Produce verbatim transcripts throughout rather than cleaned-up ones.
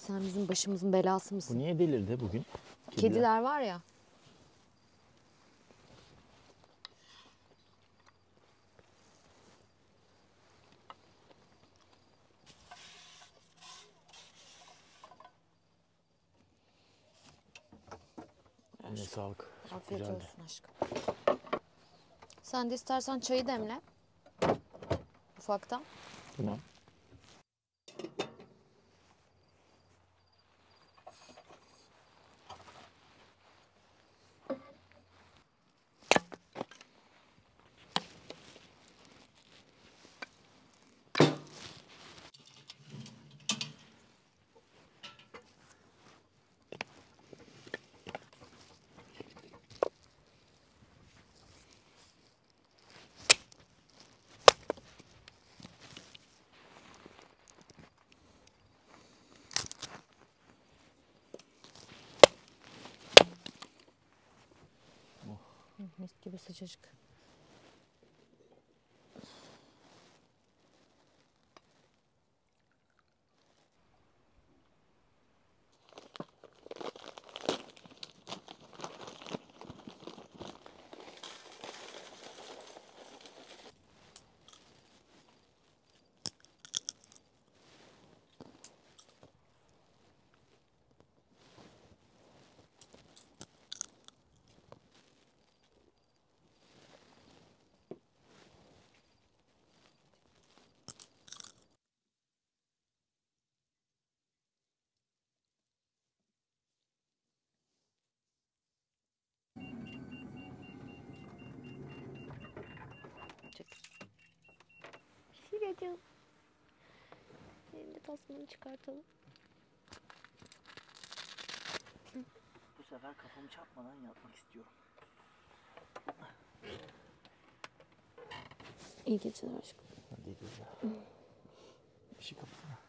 sen bizim başımızın belası mısın? Bu niye delirdi bugün? Kediler, Kediler var ya. Eline sağlık. Çok Afiyet güzeldi. olsun aşkım. Sen de istersen çayı demle. Ufaktan. Tamam. Mis gibi sıcacık. Şiracığım. Benim de tasmanı çıkartalım. Bu sefer kafamı çarpmadan yatmak istiyorum. İyi geceler aşkım. Hadi iyi geceler. Bir şey kapatsana.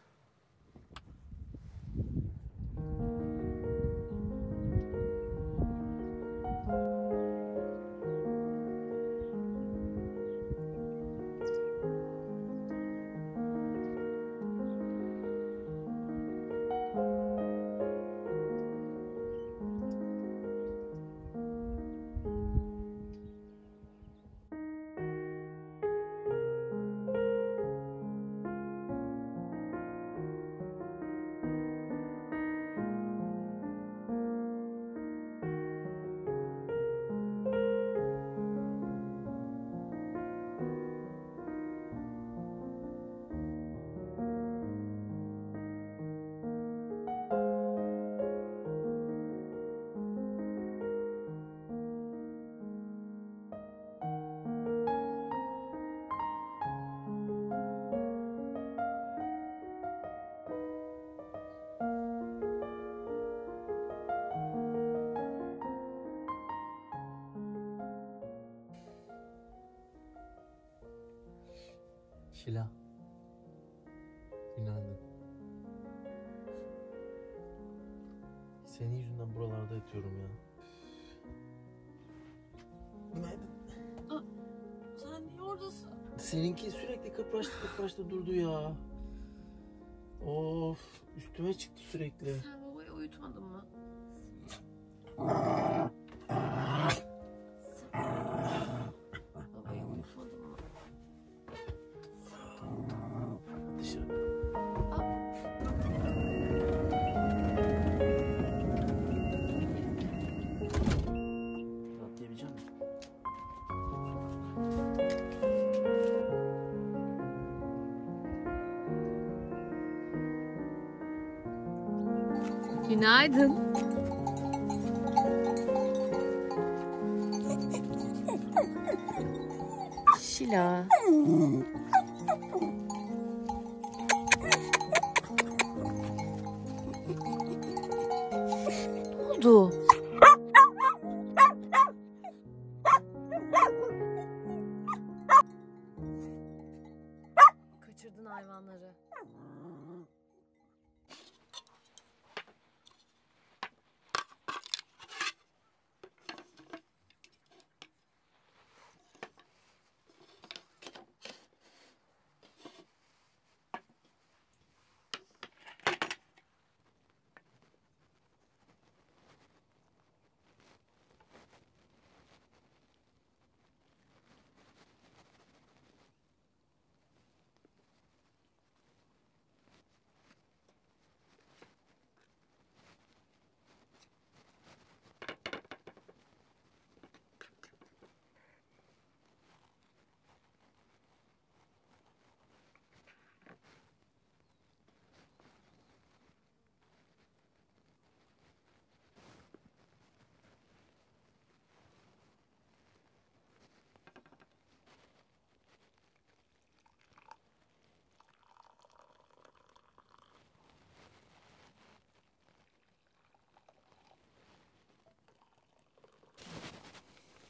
Şila. Günaydın. Senin yüzünden buralarda yatıyorum ya. Günaydın. Aa, sen niye oradasın? Seninki sürekli kıpraştı kıpraştı durdu ya. Of, üstüme çıktı sürekli. Sen babayı uyutmadın mı? Babayı uyutmadın mı? Dışarı. Rahatlayabilecek misin? Günaydın. Şila. Ne oldu? Kaçırdın hayvanları.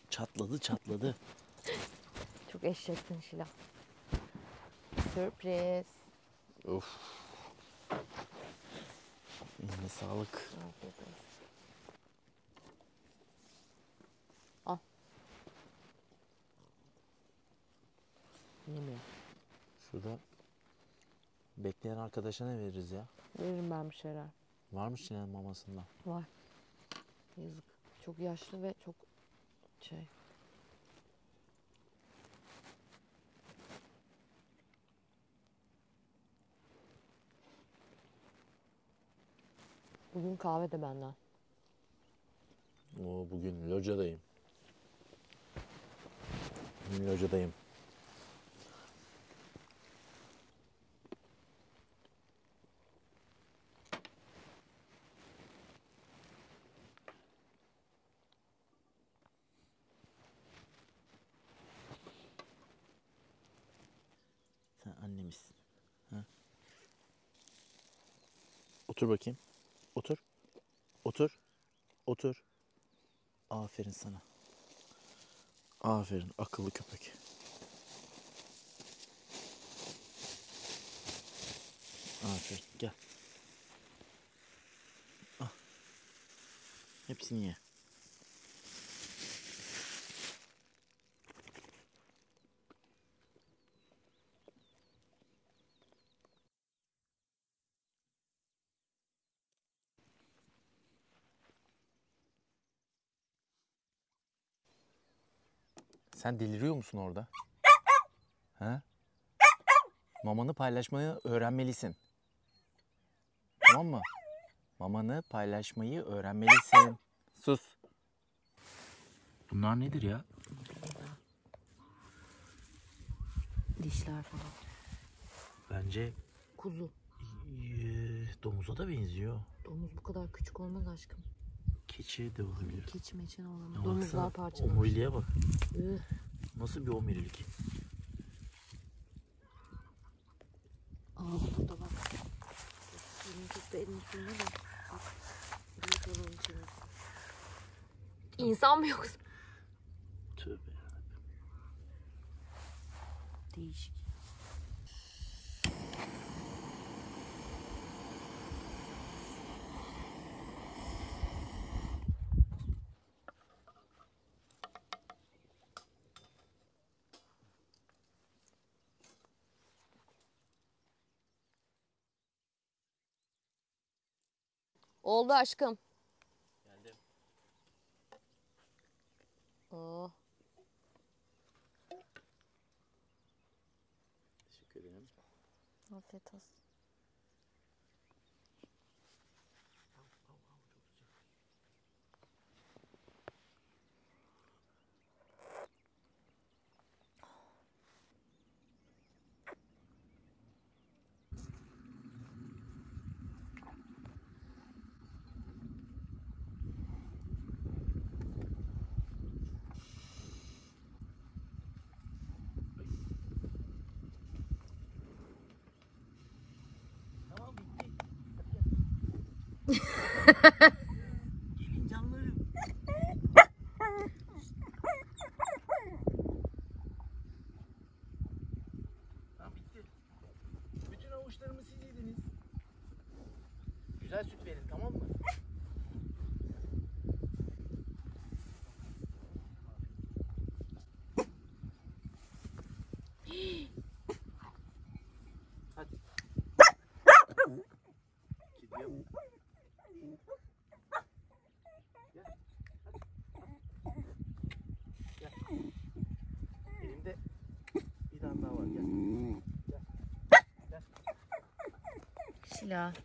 Çatladı çatladı. Çok eşeksin Şila. Sürpriz. Of. Eline sağlık. Afiyet olsun. Al. Yemiyor. Şurada bekleyen arkadaşa ne veririz ya? Veririm ben bir şeyler. Var mı Şile'nin mamasında? Var. Yazık. Çok yaşlı ve çok şey. Bugün kahve de benden. Oo, bugün locadayım. Bugün locadayım. Sen annemisin. Ha? Otur bakayım. Otur. Otur. Otur. Aferin sana. Aferin akıllı köpek. Aferin gel. Ah. Hepsini ye. Sen deliriyor musun orada? Ha? Mamanı paylaşmayı öğrenmelisin. Tamam mı? Mamanı paylaşmayı öğrenmelisin. Sus. Bunlar nedir ya? Dişler falan. Bence Kuzu. eee, domuza da benziyor. Domuz bu kadar küçük olmaz aşkım. Keçi de olabilir. Keçi meçen olamaz. Ya Domuzlar baksana, parçalanır. omuriliğe bak. Üh. Nasıl bir omurilik? Ağzı burada bak. Elini tut da elini suyuna da. Bak. Büyük olan içine. İnsan mı yoksa? Tövbe yarabbim. Değişik. Oldu aşkım. Geldim. Oo. Teşekkür ederim. Afiyet olsun. Tamam bitti. Gelin canlarım. Tamam bitti. Bütün avuçlarımı siz yediniz. Güzel süt verin tamam mı? Hadi. Kediye bak. Gel. Hadi. Gel. Elimde bir tane daha var. Gel. Gel. Gel. Şila.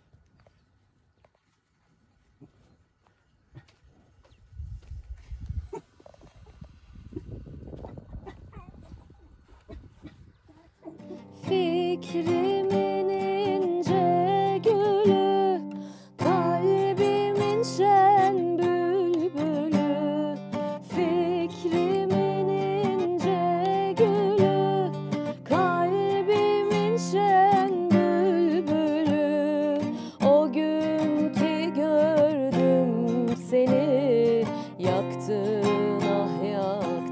Fikrimin ince gülü, kalbimin şen bülbülü. Fikrimin ince gülü, kalbimin şen bülbülü. O gün ki gördüm seni, yaktın ah yaktın.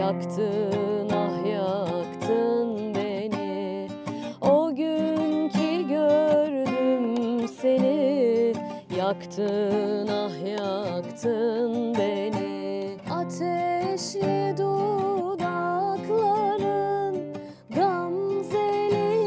yaktın ah yaktın beni. O gün ki gördüm seni, yaktın ah yaktın beni. Ateşli dudakların, gamzeli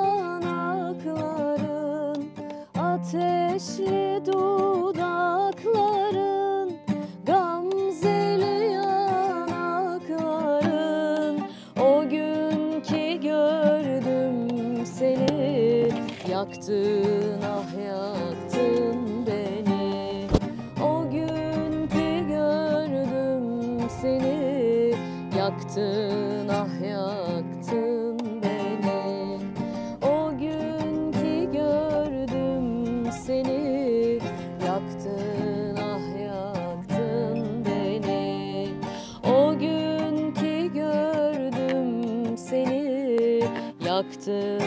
yanakların, ateşli dudakların, gamzeli yanakların. O gün ki gördüm seni, yaktın ah yaktın beni. O gün ki gördüm seni, yaktın ah yaktın beni. O gün ki gördüm seni, yaktın ah yaktın beni. O gün ki gördüm seni, yaktın